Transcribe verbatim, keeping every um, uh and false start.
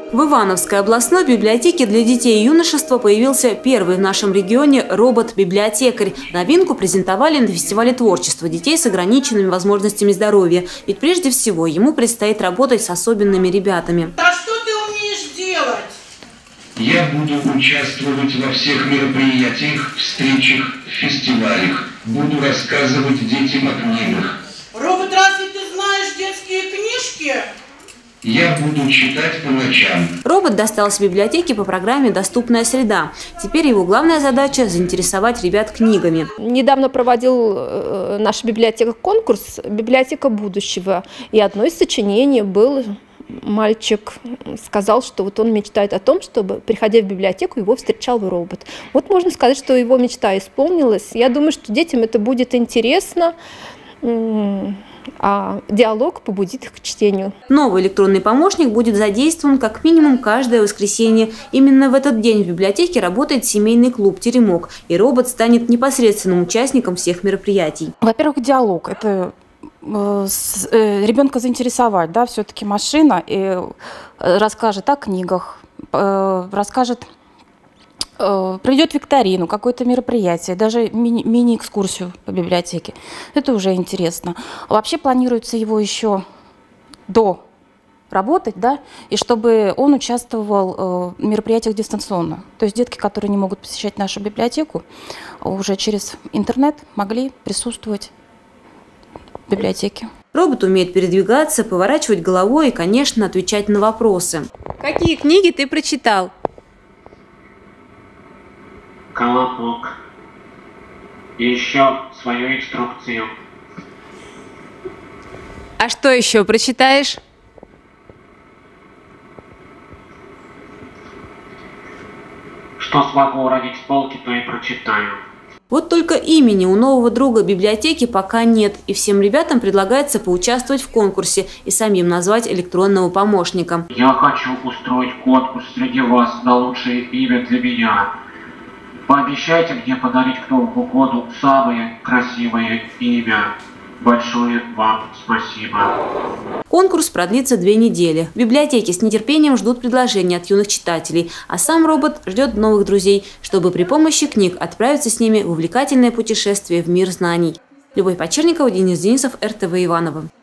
В Ивановской областной библиотеке для детей и юношества появился первый в нашем регионе робот-библиотекарь. Новинку презентовали на фестивале творчества детей с ограниченными возможностями здоровья. Ведь прежде всего ему предстоит работать с особенными ребятами. А что ты умеешь делать? Я буду участвовать во всех мероприятиях, встречах, фестивалях. Буду рассказывать детям о книгах. Робот, разве ты знаешь детские книжки? Я буду читать по ночам. Робот достался библиотеке по программе «Доступная среда». Теперь его главная задача – заинтересовать ребят книгами. Недавно проводил наша библиотека конкурс «Библиотека будущего». И одно из сочинений был... Мальчик сказал, что вот он мечтает о том, чтобы, приходя в библиотеку, его встречал робот. Вот можно сказать, что его мечта исполнилась. Я думаю, что детям это будет интересно, а диалог побудит их к чтению. Новый электронный помощник будет задействован как минимум каждое воскресенье. Именно в этот день в библиотеке работает семейный клуб «Теремок», и робот станет непосредственным участником всех мероприятий. Во-первых, диалог – это... ребенка заинтересовать, да, все-таки машина, и расскажет о книгах, расскажет, проведет викторину, какое-то мероприятие, даже мини- мини-экскурсию по библиотеке. Это уже интересно. Вообще планируется его еще до работать, да, и чтобы он участвовал в мероприятиях дистанционно. То есть детки, которые не могут посещать нашу библиотеку, уже через интернет могли присутствовать в библиотеке. Робот умеет передвигаться, поворачивать головой и, конечно, отвечать на вопросы. Какие книги ты прочитал? Колобок. И еще свою инструкцию. А что еще прочитаешь? Что смогу уронить с полки, то и прочитаю. Вот только имени у нового друга библиотеки пока нет, и всем ребятам предлагается поучаствовать в конкурсе и самим назвать электронного помощника. Я хочу устроить конкурс среди вас на лучшее имя для меня. Пообещайте мне подарить к Новому году самое красивое имя. Большое вам спасибо. Конкурс продлится две недели. В библиотеке с нетерпением ждут предложений от юных читателей, а сам робот ждет новых друзей, чтобы при помощи книг отправиться с ними в увлекательное путешествие в мир знаний. Любовь Почерникова, Денис Денисов, эр тэ вэ Иваново.